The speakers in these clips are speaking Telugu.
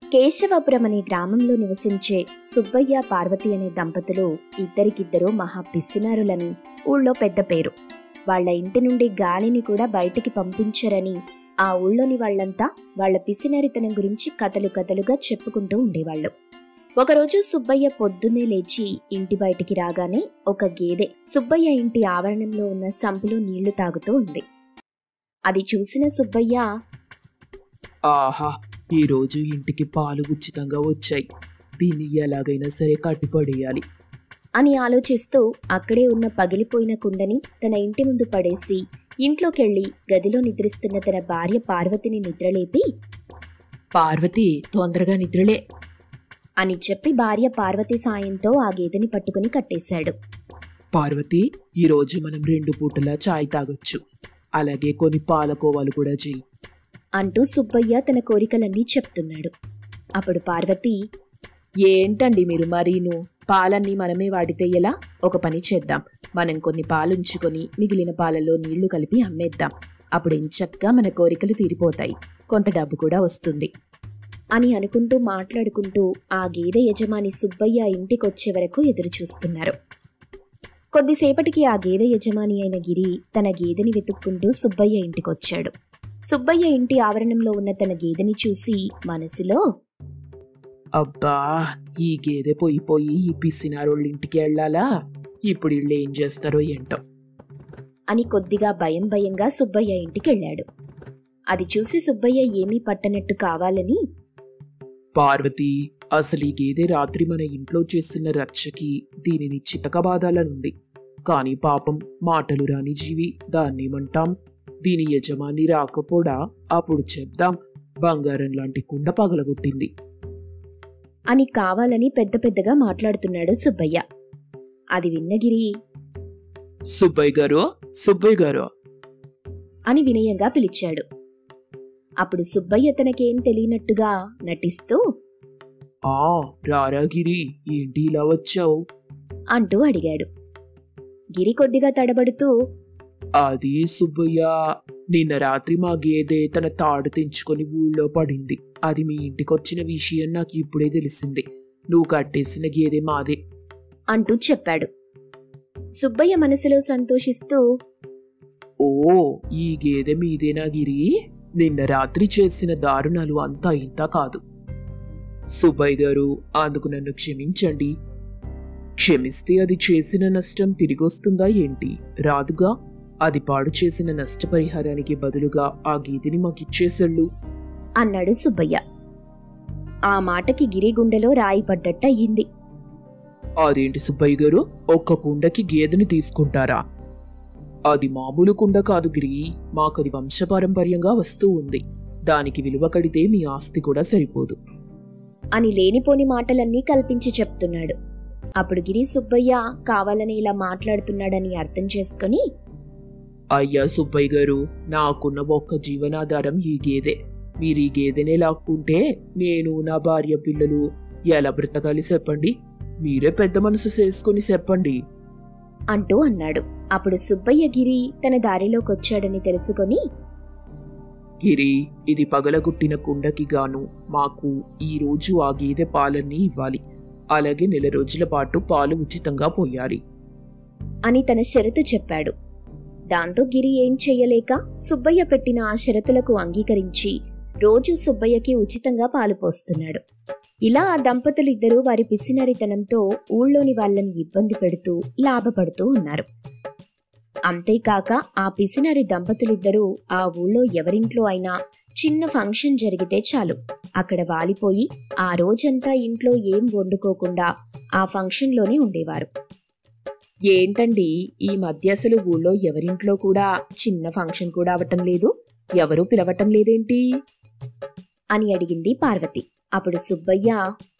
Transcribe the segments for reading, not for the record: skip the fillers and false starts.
కేశవపురం అనే గ్రామంలో నివసించే సుబ్బయ్య పార్వతి అనే దంపతులు ఇద్దరికిద్దరూ మహా పిసినారులని ఊళ్ళో పెద్ద పేరు. వాళ్ల ఇంటి నుండి గాలిని కూడా బయటికి పంపించరని ఆ ఊళ్ళోని వాళ్లంతా వాళ్ల పిసినారితనం గురించి కథలుగా చెప్పుకుంటూ ఉండేవాళ్లు. ఒకరోజు సుబ్బయ్య పొద్దున్నే లేచి ఇంటి బయటికి రాగానే ఒక గేదె సుబ్బయ్య ఇంటి ఆవరణంలో ఉన్న సంపులో నీళ్లు తాగుతూ ఉంది. అది చూసిన సుబ్బయ్య, ఆహా, ఈరోజు ఇంటికి పాలు ఉచితంగా వచ్చాయి, దీన్ని ఎలాగైనా సరే కట్టిపడేయాలి అని ఆలోచిస్తూ అక్కడే ఉన్న పగిలిపోయిన కుండని తన ఇంటి ముందు పడేసి ఇంట్లోకెళ్లి గదిలో నిద్రిస్తున్న తన భార్య పార్వతిని నిద్రలేపి, పార్వతి, తొందరగా నిద్రలే అని చెప్పి భార్య పార్వతి సాయంతో ఆ గేదెని పట్టుకుని కట్టేశాడు. పార్వతి, ఈరోజు మనం 2 పూటలా చాయ్ తాగొచ్చు, అలాగే కొన్ని పాలకోవాలు కూడా చెయ్యి అంటూ సుబ్బయ్య తన కోరికలన్నీ చెప్తున్నాడు. అప్పుడు పార్వతి, ఏంటండి మీరు మరీను, పాలన్నీ మనమే వాడితే ఎలా? ఒక పని చేద్దాం, మనం కొన్ని పాలుంచుకొని మిగిలిన పాలలో నీళ్లు కలిపి అమ్మేద్దాం, అప్పుడు ఎంచక్కా మన కోరికలు తీరిపోతాయి, కొంత డబ్బు కూడా వస్తుంది అని అనుకుంటూ మాట్లాడుకుంటూ ఆ గేదె యజమాని సుబ్బయ్య ఇంటికొచ్చే వరకు ఎదురుచూస్తున్నారు. కొద్దిసేపటికి ఆ గేదె యజమాని అయిన గిరి తన గేదెని వెతుక్కుంటూ సుబ్బయ్య ఇంటికొచ్చాడు. సుబ్బయ్య ఇంటి ఆవరణంలో ఉన్న తన గేదెని చూసి మనసులో, అబ్బా, ఈ గేదె పోయి ఈ పిసినారోళ్ళింటికి వెళ్ళాలా, ఇప్పుడు వీళ్ళు ఏం చేస్తారో ఏంటో అని కొద్దిగా భయంగా సుబ్బయ్య ఇంటికెళ్ళాడు. అది చూసి సుబ్బయ్య ఏమీ పట్టనట్టు కావాలని, పార్వతి, అసలు ఈ గేదె రాత్రి మన ఇంట్లో చేస్తున్న రచ్చకి దీనిని చితకబాదాలనుంది, కాని పాపం మాటలు రాని జీవి, దాన్నేమంటాం, దీని యజమాని రాకపోడా, అప్పుడు చెప్దాం, బంగారం లాంటి కుండ పగలగొట్టింది అని కావాలని పెద్దగా మాట్లాడుతున్నాడు సుబ్బయ్య. అది విన్నగిరి, సుబ్బయ్య గారు అని వినయంగా పిలిచాడు. అప్పుడు సుబ్బయ్య తనకేం తెలియనట్టుగా నటిస్తూ, రారా గిరి, ఏంటి ఇలా వచ్చావు అంటూ అడిగాడు. గిరి కొద్దిగా తడబడుతూ, అది సుబ్బయ్య, నిన్న రాత్రి మా గేదె తన తాడు తెంచుకొని ఊళ్ళో పడింది, అది మీ ఇంటికొచ్చిన విషయం నాకు ఇప్పుడే తెలిసింది, నువ్వు కట్టేసిన గేదె మాదే అంటూ చెప్పాడు. సుబ్బయ్య మనసులో సంతోషిస్తూ, ఓ, ఈ గేదె మీదేనా గిరి, నిన్న రాత్రి చేసిన దారుణాలు అంతా ఇంత కాదు. సుబ్బయ్య గారు, అందుకు నన్ను క్షమించండి. క్షమిస్తే అది చేసిన నష్టం తిరిగొస్తుందా ఏంటి? రాదుగా. అది పాడు చేసిన నష్టపరిహారానికి బదులుగా ఆ గేదెని మాకిచ్చేసళ్ళు అన్నాడు సుబ్బయ్య. ఆ మాటకి గిరి గుండెలో రాయి పడ్డట్టయింది. అదేంటి సుబ్బయ్య గారు, ఒక్క కుండకి గేదెని తీసుకుంటారా? అది మామూలు కుండ కాదు గిరి, మాకది వంశపారంపర్యంగా వస్తూ ఉంది, దానికి విలువ కడితే మీ ఆస్తి కూడా సరిపోదు అని లేనిపోని మాటలన్నీ కల్పించి చెప్తున్నాడు. అప్పుడు గిరి సుబ్బయ్య కావాలని ఇలా మాట్లాడుతున్నాడని అర్థం చేసుకుని, అయ్యా సుబ్బయ్య గారు, నాకున్న ఒక్క జీవనాధారం ఈ గేదె, మీరు ఈ గేదెనే లాక్కుంటే నేను, నా భార్య, పిల్లలు ఎలా బ్రతకాలి చెప్పండి, మీరే పెద్ద మనసు చేసుకుని చెప్పండి అంటూ అన్నాడు. అప్పుడు సుబ్బయ్య గిరి తన దారిలోకొచ్చాడని తెలుసుకొని, గిరి, ఇది పగలగొట్టిన కుండకి గాను మాకు ఈ రోజు ఆ గేదె పాలన్నీ ఇవ్వాలి, అలాగే 1 రోజుల పాటు పాలు ఉచితంగా పోయాలి అని తన షరతు చెప్పాడు. దాంతో గిరి ఏం చెయ్యలేక సుబ్బయ్య పెట్టిన ఆ షరతులకు అంగీకరించి రోజూ సుబ్బయ్యకి ఉచితంగా పాలు పోస్తున్నాడు. ఇలా ఆ దంపతులిద్దరూ వారి పిసినరితనంతో ఊళ్ళోని వాళ్ళని ఇబ్బంది పెడుతూ లాభపడుతూ ఉన్నారు. అంతేకాక ఆ పిసినరి దంపతులిద్దరూ ఆ ఊళ్ళో ఎవరింట్లో అయినా చిన్న ఫంక్షన్ జరిగితే చాలు అక్కడ వాలిపోయి ఆ రోజంతా ఇంట్లో ఏం వండుకోకుండా ఆ ఫంక్షన్లోనే ఉండేవారు. ఏంటండి, ఈ మధ్య అసలు ఊళ్ళో ఎవరింట్లో కూడా చిన్న ఫంక్షన్ కూడా అవటం లేదు, ఎవరూ పిలవటం లేదేంటి అని అడిగింది పార్వతి. అప్పుడు సుబ్బయ్య,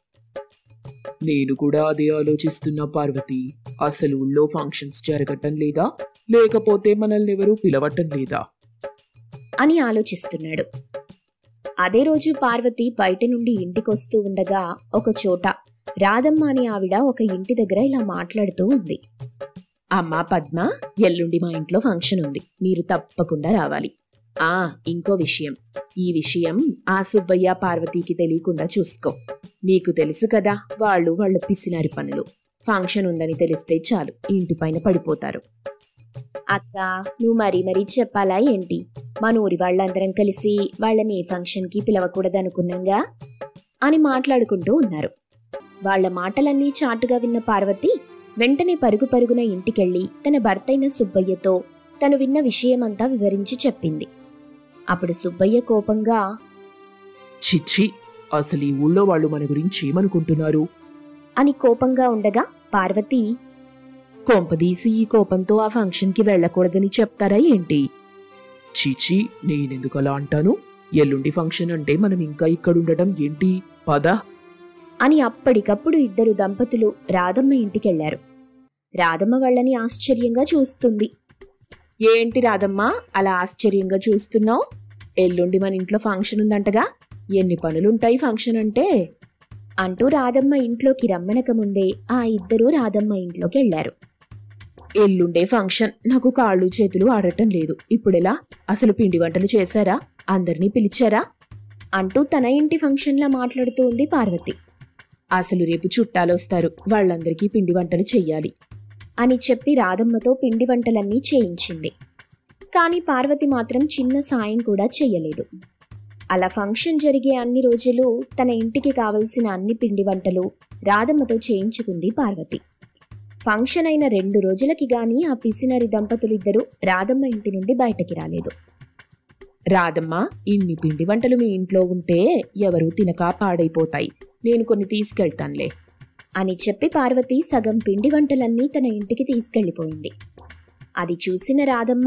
నేను కూడా అదే ఆలోచిస్తున్నా పార్వతి, అసలు ఊళ్ళో ఫంక్షన్స్ జరగటం లేదా, లేకపోతే మనల్ని ఎవరూ పిలవటం లేదా అని ఆలోచిస్తున్నాడు. అదే రోజు పార్వతి బయట నుండి ఇంటికొస్తూ ఉండగా ఒక చోట రాధమ్మ అనే ఆవిడ ఒక ఇంటి దగ్గర ఇలా మాట్లాడుతూ ఉంది. అమ్మా పద్మ, ఎల్లుండి మా ఇంట్లో ఫంక్షన్ ఉంది, మీరు తప్పకుండా రావాలి ఇంకో విషయం. ఈ విషయం ఆ సుబ్బయ్య పార్వతీకి తెలియకుండా చూసుకో. నీకు తెలుసు కదా, వాళ్ళ పిసినారి పనులు. ఫంక్షన్ ఉందని తెలిస్తే చాలు ఇంటిపైన పడిపోతారు. అక్క, నువ్వు మరీ చెప్పాలా ఏంటి? మన ఊరి వాళ్ళందరం కలిసి వాళ్ళని ఏ ఫంక్షన్కి పిలవకూడదనుకున్నాంగా అని మాట్లాడుకుంటూ ఉన్నారు. వాళ్ల మాటలన్నీ చాటుగా విన్న పార్వతి వెంటనే పరుగున ఇంటికెళ్లి తన భర్తైన సుబ్బయ్యతో తను విన్న విషయమంతా వివరించి చెప్పింది. అప్పుడు సుబ్బయ్య కోపంగా, చిచ్చి, అసలు ఈ ఊళ్ళో వాళ్ళు మన గురించి ఏమనుకుంటున్నారు అని కోపంగా ఉండగా పార్వతి, కొంపదీసి ఈ కోపంతో ఆ ఫంక్షన్కి వెళ్లకూడదని చెప్తారా ఏంటి? చీచి, నేనెందుకు అలా అంటాను? ఎల్లుండి ఫంక్షన్ అంటే మనం ఇంకా ఇక్కడుండటం ఏంటి? పద అని అప్పటికప్పుడు ఇద్దరు దంపతులు రాధమ్మ ఇంటికెళ్లారు. రాధమ్మ వాళ్ళని ఆశ్చర్యంగా చూస్తుంది. ఏంటి రాధమ్మ అలా ఆశ్చర్యంగా చూస్తున్నావు? ఎల్లుండి మన ఇంట్లో ఫంక్షన్ ఉందంటగా, ఎన్ని పనులుంటాయి ఫంక్షన్ అంటే అంటూ రాధమ్మ ఇంట్లోకి రమ్మనక ముందే ఆ ఇద్దరూ రాధమ్మ ఇంట్లోకి వెళ్లారు. ఎల్లుండే ఫంక్షన్, నాకు కాళ్ళు చేతులు ఆడటం లేదు, ఇప్పుడెలా? అసలు పిండి వంటలు చేశారా? అందరినీ పిలిచారా? అంటూ తన ఇంటి ఫంక్షన్లా మాట్లాడుతూ ఉంది పార్వతి. అసలు రేపు చుట్టాలొస్తారు, వాళ్ళందరికీ పిండి వంటలు చెయ్యాలి అని చెప్పి రాధమ్మతో పిండి వంటలన్నీ చేయించింది. కాని పార్వతి మాత్రం చిన్న సాయం కూడా చెయ్యలేదు. అలా ఫంక్షన్ జరిగే అన్ని రోజులు తన ఇంటికి కావలసిన అన్ని పిండి వంటలు రాధమ్మతో చేయించుకుంది పార్వతి. ఫంక్షన్ అయిన 2 రోజులకి గాని ఆ పిసినరి దంపతులిద్దరూ రాధమ్మ ఇంటి నుండి బయటకి రాలేదు. రాధమ్మ, ఇన్ని పిండి వంటలు మీ ఇంట్లో ఉంటే ఎవరూ తినక పాడైపోతాయి, నేను కొన్ని తీసుకెళ్తానులే అని చెప్పి పార్వతి సగం పిండి వంటలన్నీ తన ఇంటికి తీసుకెళ్లిపోయింది. అది చూసిన రాధమ్మ,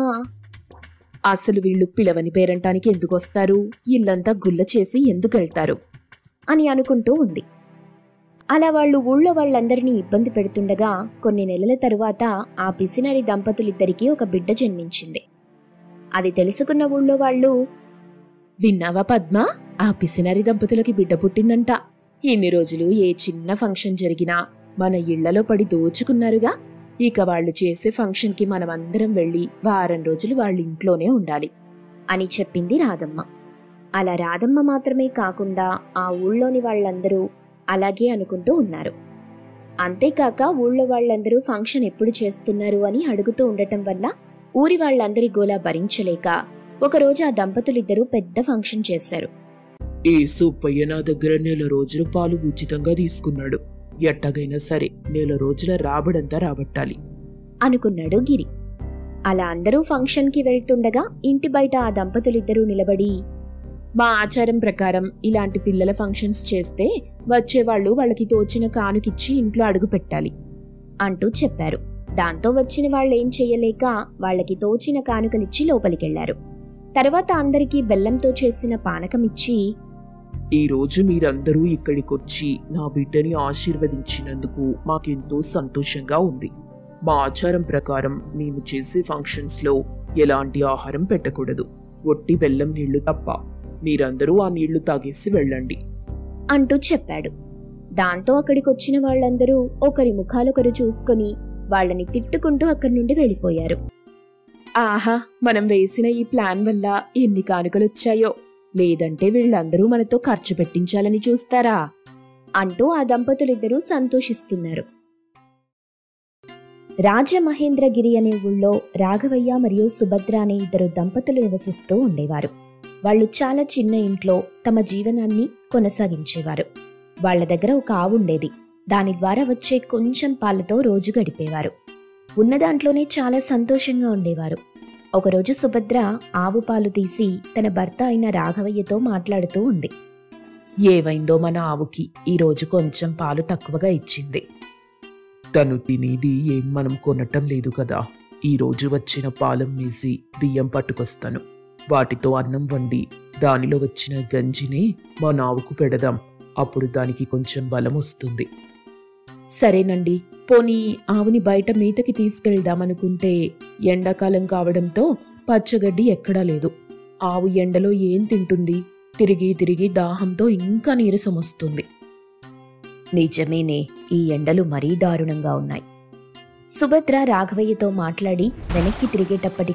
అసలు వీళ్ళు పిలవని పేరంటానికి ఎందుకొస్తారు? ఇల్లంతా గుల్ల చేసి ఎందుకెళ్తారు అని అనుకుంటూ ఉంది. అలా వాళ్ళు ఊళ్ళో వాళ్ళందరినీ ఇబ్బంది పెడుతుండగా కొన్ని నెలల తరువాత ఆ పిసినరి దంపతులిద్దరికీ ఒక బిడ్డ జన్మించింది. అది తెలుసుకున్న ఊళ్ళో వాళ్ళు, విన్నావా పద్మ, ఆ పిసినరి దంపతులకి బిడ్డ పుట్టిందంట. ఇన్ని రోజులు ఏ చిన్న ఫంక్షన్ జరిగినా మన ఇళ్లలో పడి దోచుకున్నారుగా. ఇక వాళ్ళు చేసే ఫంక్షన్కి మనమందరం వెళ్లి వారం రోజులు వాళ్ళ ఇంట్లోనే ఉండాలి అని చెప్పింది రాధమ్మ. అలా రాధమ్మ మాత్రమే కాకుండా ఆ ఊళ్ళోని వాళ్ళందరూ అలాగే అనుకుంటూ ఉన్నారు. అంతేకాక ఊళ్ళో వాళ్ళందరూ ఫంక్షన్ ఎప్పుడు చేస్తున్నారు అని అడుగుతూ ఉండటం వల్ల ఊరి వాళ్ళందరి గోలా భరించలేక ఒకరోజు ఆ దంపతులిద్దరూ పెద్ద ఫంక్షన్ చేశారు. ఈ సుబ్బయ్య నా దగ్గర 1 రోజుల పాలు ఉచితంగా తీసుకున్నాడు, ఎట్టగైనా సరే 1 రోజుల రాబడంతా రాబట్టాలి అనుకున్నాడు గిరి. అలా అందరూ ఫంక్షన్కి వెళ్తుండగా ఇంటి బయట ఆ దంపతులిద్దరూ నిలబడి, మా ఆచారం ప్రకారం ఇలాంటి పిల్లల ఫంక్షన్స్ చేస్తే వచ్చేవాళ్లు వాళ్ళకి తోచిన కానుకిచ్చి ఇంట్లో అడుగు పెట్టాలి అంటూ చెప్పారు. దాంతో వచ్చిన వాళ్ళేం చెయ్యలేక వాళ్ళకి తోచిన కానుకలిచ్చి లోపలికెళ్లారు. తర్వాత అందరికీ బెల్లంతో చేసిన పానకమిచ్చి, ఈరోజు మీరందరూ ఇక్కడికొచ్చి నా బిడ్డని ఆశీర్వదించినందుకు మాకెంతో సంతోషంగా ఉంది. మా ఆచారం ప్రకారం మేము చేసే ఫంక్షన్స్లో ఎలాంటి ఆహారం పెట్టకూడదు, ఒట్టి బెల్లం నీళ్లు తప్ప. మీరందరూ ఆ నీళ్లు తాగేసి వెళ్ళండి అంటూ చెప్పాడు. దాంతో అక్కడికొచ్చిన వాళ్ళందరూ ఒకరి ముఖాలొకరు చూసుకొని వాళ్ళని తిట్టుకుంటూ అక్కడి నుండి వెళ్ళిపోయారు. ఆహా, మనం వేసిన ఈ ప్లాన్ వల్ల ఎన్ని కానుకలొచ్చాయో, లేదంటే వీళ్ళందరూ మనతో ఖర్చు పెట్టించాలని చూస్తారా అంటూ ఆ దంపతులిద్దరూ సంతోషిస్తున్నారు. రాజమహేంద్రగిరి అనే ఊళ్ళో రాఘవయ్య మరియు సుభద్ర అనే ఇద్దరు దంపతులు నివసిస్తూ ఉండేవారు. వాళ్ళు చాలా చిన్న ఇంట్లో తమ జీవనాన్ని కొనసాగించేవారు. వాళ్ల దగ్గర ఒక ఆవు ఉండేది. దాని ద్వారా వచ్చే కొంచెం పాలతో రోజు గడిపేవారు. ఉన్నదాంట్లోనే చాలా సంతోషంగా ఉండేవారు. ఒకరోజు సుభద్ర ఆవు పాలు తీసి తన భర్త అయిన రాఘవయ్యతో మాట్లాడుతూ ఉంది. ఏవైందో మన ఆవుకి ఈరోజు కొంచెం పాలు తక్కువగా ఇచ్చింది. తను తినేది ఏం మనం కొనటం లేదు కదా, ఈరోజు వచ్చిన పాలం వేసి బియ్యం పట్టుకొస్తాను, వాటితో అన్నం వండి దానిలో వచ్చిన గంజిని మా ఆవుకు పెడదాం, అప్పుడు దానికి కొంచెం బలం వస్తుంది. సరేనండి, పోనీ ఆవుని బయట మేతకి తీసుకెళ్దామనుకుంటే ఎండాకాలం కావడంతో పచ్చగడ్డి ఎక్కడా లేదు. ఆవు ఎండలో ఏం తింటుంది? తిరిగి తిరిగి దాహంతో ఇంకా నీరసం వస్తుంది. నిజమేనే, ఈ ఎండలు మరీ దారుణంగా ఉన్నాయి. సుభద్ర రాఘవయ్యతో మాట్లాడి వెనక్కి తిరిగేటప్పటికీ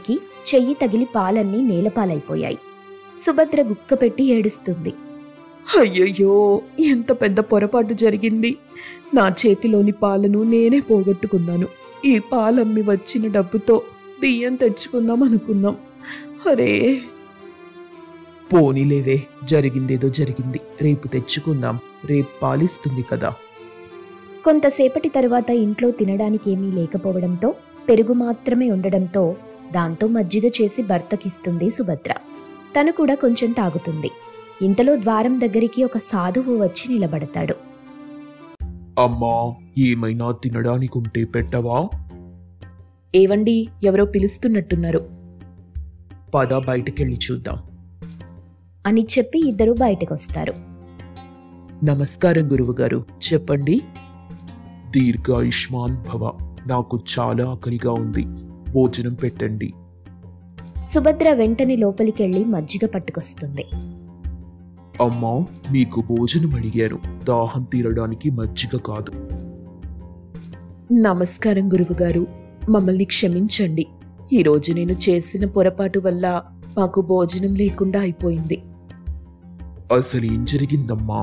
చెయ్యి తగిలి పాలన్నీ నేలపాలైపోయాయి. సుభద్ర గుక్కపెట్టి ఏడుస్తుంది. అయ్యయ్యో, ఎంత పెద్ద పొరపాటు జరిగింది. నా చేతిలోని పాలను నేనే పోగొట్టుకున్నాను. ఈ పాలమ్మి వచ్చిన డబ్బుతో బియ్యం తెచ్చుకుందాం అనుకున్నాం. అరే, పోనీలేవే, జరిగిందేదో జరిగింది. రేపు తెచ్చుకుందాం. రేపు పాలిస్తుంది కదా. కొంతసేపటి తరువాత ఇంట్లో తినడానికేమీ లేకపోవడంతో పెరుగు మాత్రమే ఉండడంతో దాంతో మజ్జిగ చేసి భర్తకిస్తుంది సుభద్ర. తను కూడా కొంచెం తాగుతుంది. ఇంతలో ద్వారం దగ్గరికి ఒక సాధువు వచ్చి నిలబడతాడు. అమ్మా, ఏమైనా తినడానికుంటే పెట్టవా? ఏవండి, ఎవరో పిలుస్తున్నట్టున్నారు పద, బయటికెళ్ళి చూద్దాం అని చెప్పి ఇద్దరూ బయటకొస్తారు. నమస్కారం గురువుగారు, చెప్పండి. దీర్ఘాయుష్మాన్ భవ. నాకు చాలా ఆకలిగా ఉంది, భోజనం పెట్టండి. సుభద్ర వెంటనే లోపలికెళ్ళి మజ్జిగ పట్టుకొస్తుంది. అమ్మా, మీకు భోజనం అడిగాను, దాహం తీరడానికి మజ్జిగ కాదు. నమస్కారం గురువుగారు, మమ్మల్ని క్షమించండి. ఈరోజు నేను చేసిన పొరపాటు వల్ల మాకు భోజనం లేకుండా అయిపోయింది. అసలేం జరిగిందమ్మా?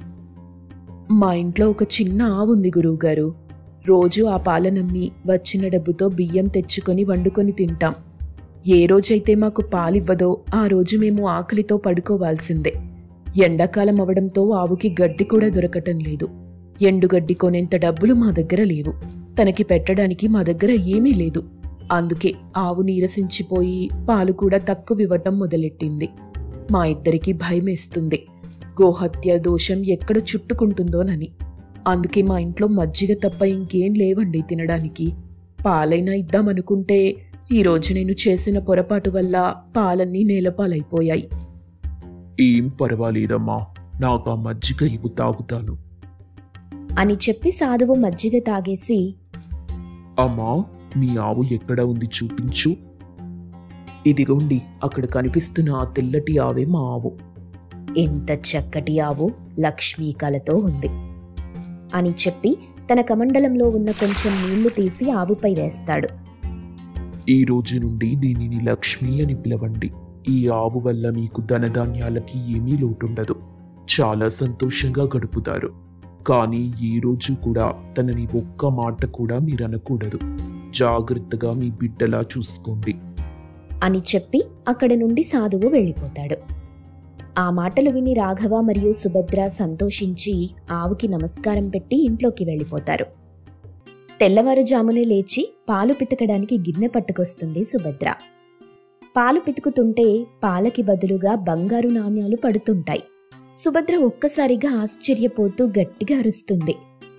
మా ఇంట్లో ఒక చిన్న ఆవు ఉంది గురువుగారు. రోజు ఆ పాలనమ్మి వచ్చిన డబ్బుతో బియ్యం తెచ్చుకొని వండుకొని తింటాం. ఏ రోజైతే మాకు పాలివ్వదో ఆ రోజు మేము ఆకలితో పడుకోవాల్సిందే. ఎండాకాలం అవడంతో ఆవుకి గడ్డి కూడా దొరకటం లేదు. ఎండుగడ్డి కొనేంత డబ్బులు మా దగ్గర లేవు. తనకి పెట్టడానికి మా దగ్గర ఏమీ లేదు. అందుకే ఆవు నీరసించిపోయి పాలు కూడా తక్కువివ్వటం మొదలెట్టింది. మా ఇద్దరికీ భయమేస్తుంది, గోహత్య దోషం ఎక్కడ చుట్టుకుంటుందోనని. అందుకే మా ఇంట్లో మజ్జిగ తప్ప ఇంకేం లేవండి తినడానికి. పాలైనా ఇద్దామనుకుంటే ఈరోజు నేను చేసిన పొరపాటు వల్ల పాలన్నీ నేలపాలైపోయాయి. ఏం పర్వాలేదమ్మా, నాకు ఆ మజ్జిగ ఇవ్వు, తాగుతాను అని చెప్పి సాధువు మజ్జిగ తాగేసి, అమ్మా, మీ ఆవు ఎక్కడ ఉంది చూపించు. ఇదిగోండి, అక్కడ కనిపిస్తున్న ఆ తెల్లటి ఆవే మా ఆవు. ఎంత చక్కటి ఆవు, లక్ష్మీ కలతో ఉంది అని చెప్పి తన కమండలంలో ఉన్న కొంచెం నీళ్లు తీసి ఆవుపై వేస్తాడు. ఈ రోజు నుండి దీనిని లక్ష్మి అని పిలవండి. ఈ ఆవు వల్ల మీకు ధనధాన్యాలకి ఏమీ లోటుండదు. చాలా సంతోషంగా గడుపుతారు. కానీ ఈ రోజు కూడా తనని ఒక్క మాట కూడా మీరు అనకూడదు. జాగ్రత్తగా మీ బిడ్డలా చూసుకోండి అని చెప్పి అక్కడి నుండి సాధువు వెళ్ళిపోతాడు. ఆ మాటలు విని రాఘవ మరియు సుభద్ర సంతోషించి ఆవుకి నమస్కారం పెట్టి ఇంట్లోకి వెళ్ళిపోతారు. తెల్లవారుజామునే లేచి పాలు పితకడానికి గిన్నె పట్టుకొస్తుంది సుభద్ర. పాలు పితుకుతుంటే పాలకి బదులుగా బంగారు నాణ్యాలు పడుతుంటాయి. సుభద్ర ఒక్కసారిగా ఆశ్చర్యపోతూ గట్టిగా అరుస్తుంది.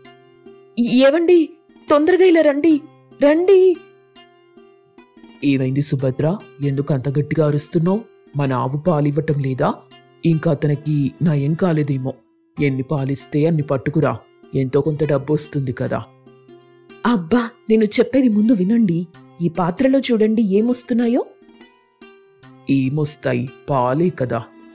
ఏవండి, తొందరగా ఇలా రండి, రండి. ఏమైంది సుభద్ర, ఎందుకు అంత గట్టిగా అరుస్తున్నావు? మన ఆవు పాలివ్వటం లేదా? ఇంకా అతనికి నయం కాలేదేమో. ఎన్ని పాలిస్తే అన్ని పట్టుకురా, ఎంతో కొంత డబ్బు వస్తుంది కదా. అబ్బా, నేను చెప్పేది ముందు వినండి. ఈ పాత్రలో చూడండి ఏమొస్తున్నాయో. ఏమొస్తాయి? పాలే కదా.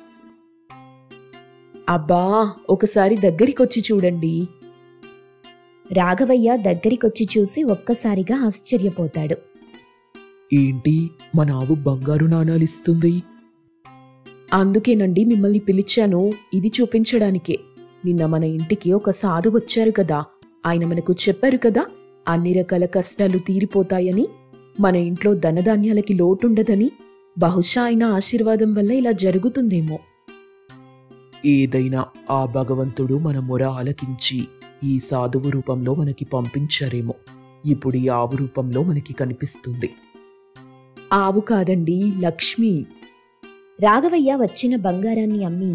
అబ్బా, ఒకసారి దగ్గరికొచ్చి చూడండి. రాఘవయ్య దగ్గరికొచ్చి చూసి ఒక్కసారిగా ఆశ్చర్యపోతాడు. ఏంటి, మన ఆవు బంగారు నాణాలిస్తుంది? అందుకేనండి మిమ్మల్ని పిలిచాను, ఇది చూపించడానికే. నిన్న మన ఇంటికి ఒక సాధు వచ్చారు కదా, ఆయన మనకు చెప్పారు కదా అన్ని రకాల కష్టాలు తీరిపోతాయని, మన ఇంట్లో ధనధాన్యాలకి లోటుండదని. బహుశా ఆయన ఆశీర్వాదం వల్ల ఇలా జరుగుతుందేమో. ఏదైనా ఆ భగవంతుడు మన మొర ఆలకించి ఈ సాధువు రూపంలో మనకి పంపించారేమో. ఇప్పుడు ఈ ఆవు రూపంలో మనకి కనిపిస్తుంది. ఆవు కాదండి, లక్ష్మి. రాఘవయ్య వచ్చిన బంగారాన్ని అమ్మి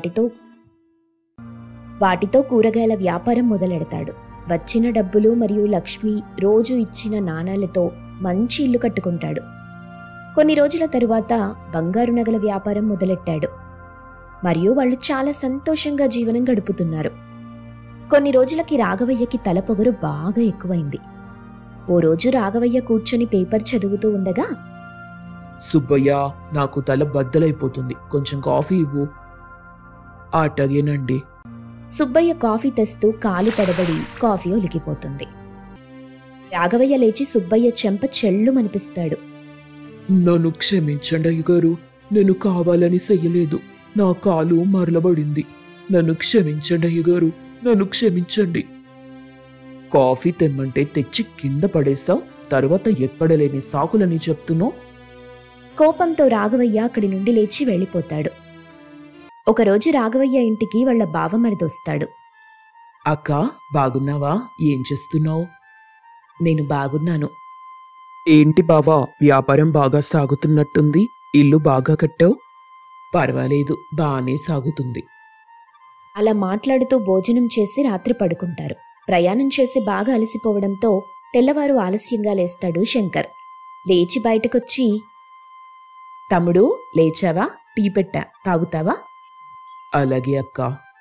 వాటితో కూరగాయల వ్యాపారం మొదలెడతాడు. వచ్చిన డబ్బులు మరియు లక్ష్మి రోజు ఇచ్చిన నాణాలతో మంచి ఇల్లు కట్టుకుంటాడు. కొన్ని రోజుల తరువాత బంగారు నగల వ్యాపారం మొదలెట్టాడు. మరియు వాళ్ళు చాలా సంతోషంగా జీవనం గడుపుతున్నారు. కొన్ని రోజులకి రాఘవయ్యకి తలపొగరు బాగా ఎక్కువైంది. ఓ రోజు రాఘవయ్య కూర్చొని పేపర్ చదువుతూ ఉండగా, సుబ్బయ్య, నాకు తల బద్దలైపోతుంది, కొంచెం కాఫీ ఇవ్వు. అటగేనండి. సుబ్బయ్య కాఫీ తెస్తూ కాలు తడబడి కాఫీ ఒలికిపోతుంది. రాఘవయ్య లేచి సుబ్బయ్య చెంప చెళ్ళుమనిపిస్తాడు. నన్ను క్షమించండి అయ్యగారు. నేను కావాలని చెయ్యలేదు. నా కాలు మరలబడింది. నన్ను క్షమించండి అయ్యగారు. నన్ను క్షమించండి. కాఫీ తెమ్మంటే తెచ్చి కింద పడేశావు. తర్వాత ఎక్కడలేని సాకులని చెప్తున్నావు. కోపంతో రాఘవయ్య అక్కడి నుండి లేచి వెళ్ళిపోతాడు. ఒకరోజు రాఘవయ్య ఇంటికి వాళ్ళ బావమరిదొస్తాడు. అక్క, బాగున్నావా? ఏం చేస్తున్నావు? నేను బాగున్నాను. ఏంటి బావా, వ్యాపారం బాగా సాగుతున్నట్టుంది. ఇల్లు బాగా కట్టావు. పర్వాలేదు, బానే సాగుతుంది. అలా మాట్లాడుతూ భోజనం చేసి రాత్రి పడుకుంటారు. ప్రయాణం చేసి బాగా అలసిపోవడంతో తెల్లవారు ఆలస్యంగా లేస్తాడు శంకర్. లేచి బయటకొచ్చి, తమ్ముడు లేచావా? టీ పెట్టా, తాగుతావా? అలాగే అక్క.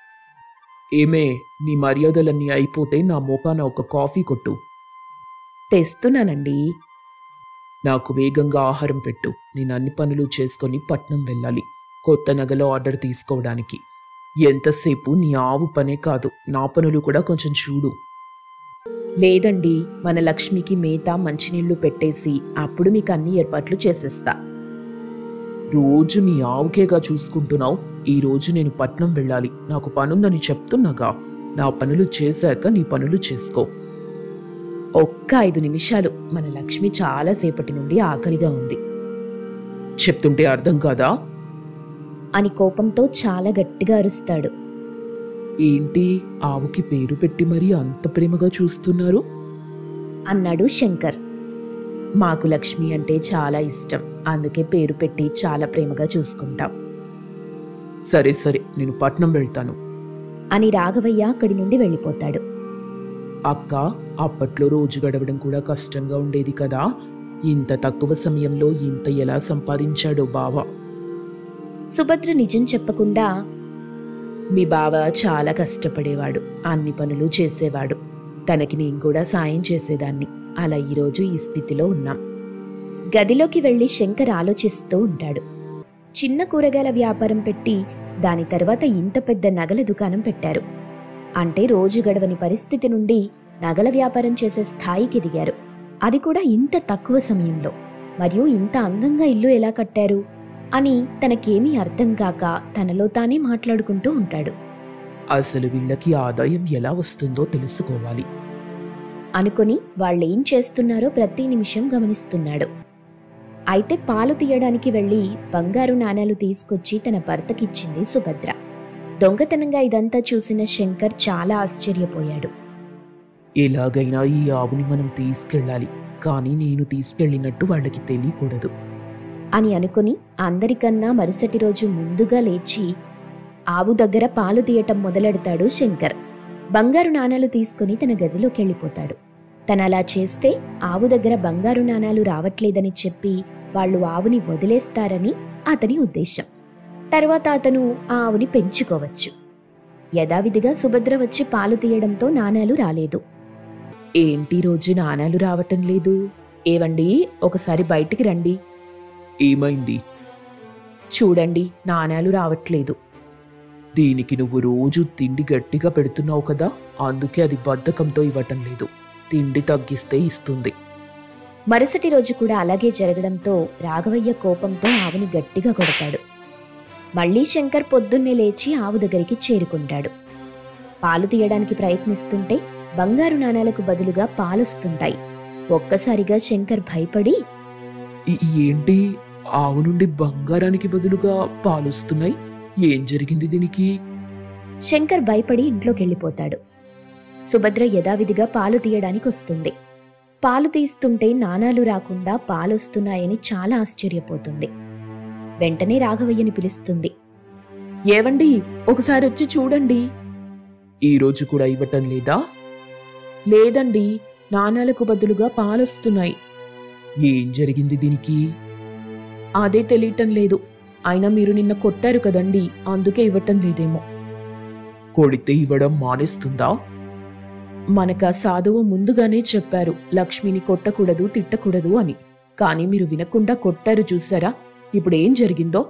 ఏమే, నీ మర్యాదలన్నీ అయిపోతే నా మోకాన ఒక కాఫీ కొట్టు. తెస్తున్నానండి. నాకు వేగంగా ఆహారం పెట్టు. నేను అన్ని పనులు చేసుకొని పట్నం వెళ్ళాలి, కొత్త నగల ఆర్డర్ తీసుకోవడానికి. ఎంతసేపు నీ ఆవు పనే కాదు, నా పనులు కూడా కొంచెం చూడు. లేదండి, మన లక్ష్మికి మేత మంచినీళ్లు పెట్టేసి అప్పుడు మీకు అన్ని ఏర్పాట్లు చేసేస్తా. రోజు నీ ఆవుకేగా చూసుకుంటున్నావు. ఈ రోజు నేను పట్నం వెళ్ళాలి, నాకు పనుందని చెప్తున్నాగా. నా పనులు చేశాక నీ పనులు చేసుకో. ఒక్క 5 నిమిషాలు. మన లక్ష్మి చాలాసేపటి నుండి ఆకలిగా ఉంది. చెప్తుంటే అర్థం కాదా? అని కోపంతో చాలా గట్టిగా అరుస్తాడు. ఏంటి, ఆవుకి పేరు పెట్టి మరీ అంత ప్రేమగా చూస్తున్నారు? అన్నాడు శంకర్. మాకు లక్ష్మి అంటే చాలా ఇష్టం, అందుకే పేరు పెట్టి చాలా ప్రేమగా చూసుకుంటాం. సరే సరే, నేను పట్నం వెళ్తాను అని రాఘవయ్య అక్కడి నుండి వెళ్ళిపోతాడు. అక్క, అప్పట్లో రోజు గడవడం కూడా కష్టంగా ఉండేది కదా. ఇంత తక్కువ సమయంలో ఇంత ఎలా సంపాదించాడో బావ. సుభద్ర నిజం చెప్పకుండా, మీ బావ చాలా కష్టపడేవాడు, అన్ని పనులు చేసేవాడు. తనకి నేను కూడా సాయం చేసేదాన్ని. అలా ఈరోజు ఈ స్థితిలో ఉన్నాం. గదిలోకి వెళ్లి శంకర్ ఆలోచిస్తూ ఉంటాడు. చిన్న కూరగాయల వ్యాపారం పెట్టి దాని తర్వాత ఇంత పెద్ద నగల దుకాణం పెట్టారు. అంటే రోజు గడవని పరిస్థితి నుండి నగల వ్యాపారం చేసే స్థాయికి ఎదిగారు. అది కూడా ఇంత తక్కువ సమయంలో. మరియు ఇంత అందంగా ఇల్లు ఎలా కట్టారు అని తనకేమీ అర్థం కాక తనలో తానే మాట్లాడుకుంటూ ఉంటాడు. అసలు వీళ్ళకి ఆదాయం ఎలా వస్తుందో తెలుసుకోవాలి అనుకుని వాళ్ళేం చేస్తున్నారో ప్రతి నిమిషం గమనిస్తున్నాడు. అయితే పాలు తీయడానికి వెళ్లి బంగారు నాణేలు తీసుకొచ్చి తన భర్తకిచ్చింది సుభద్ర. దొంగతనంగా ఇదంతా చూసిన శంకర్ చాలా ఆశ్చర్యపోయాడు. ఎలాగైనా ఈ ఆవుని మనం తీసుకెళ్ళాలి, కానీ నేను తీసుకెళ్ళినట్టు వాళ్ళకి తెలియకూడదు అని అనుకుని అందరికన్నా మరుసటి రోజు ముందుగా లేచి ఆవు దగ్గర పాలు తీయటం మొదలెడతాడు శంకర్. బంగారు నాణాలు తీసుకుని తన గదిలోకి వెళ్ళిపోతాడు. తనలా చేస్తే ఆవు దగ్గర బంగారు నాణాలు రావట్లేదని చెప్పి వాళ్ళు ఆవుని వదిలేస్తారని అతని ఉద్దేశం. తర్వాత అతను ఆ ఆవుని పెంచుకోవచ్చు. యథావిధిగా సుభద్ర వచ్చి పాలు తీయడంతో నాణాలు రాలేదు. ఏంటి రోజు నాణాలు రావటం లేదు? ఏవండి, ఒకసారి బయటికి రండి. ఏమైంది? చూడండి, నాణాలు రావట్లేదు. దీనికి నువ్వు రోజు తిండి గట్టిగా పెడుతున్నావు కదా, అందుకే అది బద్ధకంతో ఇవ్వటం లేదు. తిండి తగ్గిస్తే ఇస్తుంది. మరుసటి రోజు కూడా అలాగే జరగడంతో రాఘవయ్య కోపంతో ఆవుని గట్టిగా కొడతాడు. మళ్లీ శంకర్ పొద్దున్నే లేచి ఆవు దగ్గరికి చేరుకుంటాడు. పాలు తీయడానికి ప్రయత్నిస్తుంటే బంగారు నాణాలకు బదులుగా పాలొస్తుంటాయి. ఒక్కసారిగా శంకర్ భయపడి, ఏంటి, ఆవు నుండి బంగారానికి బదులుగా పాలొస్తున్నాయి? ఏం జరిగింది దీనికి? శంకర్ భయపడి ఇంట్లోకెళ్ళిపోతాడు. సుభద్ర యథావిధిగా పాలు తీయడానికి వస్తుంది. పాలు తీస్తుంటే నాణాలు రాకుండా పాలొస్తున్నాయని చాలా ఆశ్చర్యపోతుంది. వెంటనే రాఘవయ్యని పిలుస్తుంది. ఏవండి, ఒకసారి వచ్చి చూడండి. ఈరోజు కూడా ఇవ్వటం లేదా? లేదండి, నాణాలకు బదులుగా పాలొస్తున్నాయి. ఏం జరిగింది దీనికి? అదే తెలియటం లేదు. అయినా మీరు నిన్న కొట్టారు కదండి, అందుకే ఇవ్వటం లేదేమో. కొడితే ఇవ్వడం మానేస్తుందా? మనకా సాధువు ముందుగానే చెప్పారు లక్ష్మిని కొట్టకూడదు, తిట్టకూడదు అని. కానీ మీరు వినకుండా కొట్టారు చూసారా? ఇప్పుడేం జరిగిందో?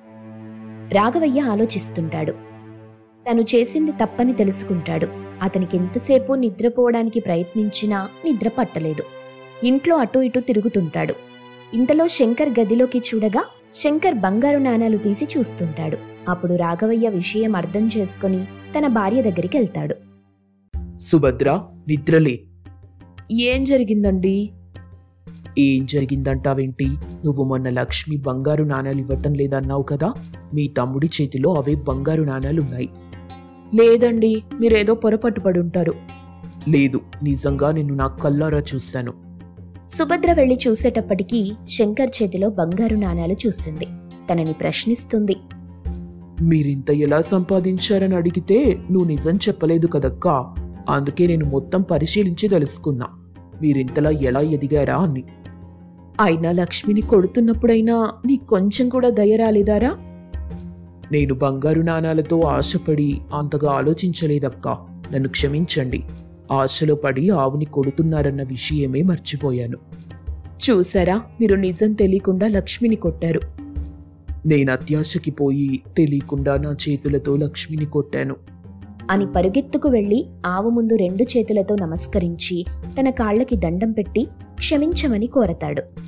రాఘవయ్య ఆలోచిస్తుంటాడు. తను చేసింది తప్పని తెలుసుకుంటాడు. అతనికెంతసేపు నిద్రపోవడానికి ప్రయత్నించినా నిద్ర పట్టలేదు. ఇంట్లో అటూ ఇటూ తిరుగుతుంటాడు. ఇంతలో శంకర్ గదిలోకి చూడగా శంకర్ బంగారు నాణాలు తీసి చూస్తుంటాడు. అప్పుడు రాఘవయ్య విషయం అర్థం చేసుకుని తన భార్య దగ్గరికి వెళ్తాడు. సుభద్ర, నిద్రలే. ఏం జరిగిందండి? ఏం జరిగిందంటావేంటి? నువ్వు మొన్న లక్ష్మి బంగారు నాణాలు ఇవ్వటం లేదన్నావు కదా, మీ తమ్ముడి చేతిలో అవే బంగారు నాణాలున్నాయి. లేదండి, మీరేదో పొరపాటు పడి ఉంటారు. లేదు, నిజంగా నిన్ను నా కల్లారా చూశాను. సుభద్ర వెళ్లి చూసేటప్పటికీ శంకర్ చేతిలో బంగారు నాణాలు చూసింది. తనని ప్రశ్నిస్తుంది. మీరింత ఎలా సంపాదించారని అడిగితే నువ్వు నిజం చెప్పలేదు కదక్కా, అందుకే నేను మొత్తం పరిశీలించి తెలుసుకున్నా మీరింతలా ఎలా ఎదిగారా అని. అయినా లక్ష్మిని కొడుతున్నప్పుడైనా నీకు కొంచెం కూడా దయ రాలేదారా? నేను బంగారు నాణాలతో ఆశపడి అంతగా ఆలోచించలేదక్కా, నన్ను క్షమించండి. ఆశలో పడి ఆవుని కొడుతున్నారన్న విషయమే మర్చిపోయాను. చూసారా, మీరు నిజం తెలియకుండా లక్ష్మిని కొట్టారు. నేను అత్యాశకి పోయి తెలియకుండా నా చేతులతో లక్ష్మిని కొట్టాను అని పరుగెత్తుకు వెళ్లి ఆవు ముందు 2 చేతులతో నమస్కరించి తన కాళ్లకి దండం పెట్టి క్షమించమని కోరతాడు.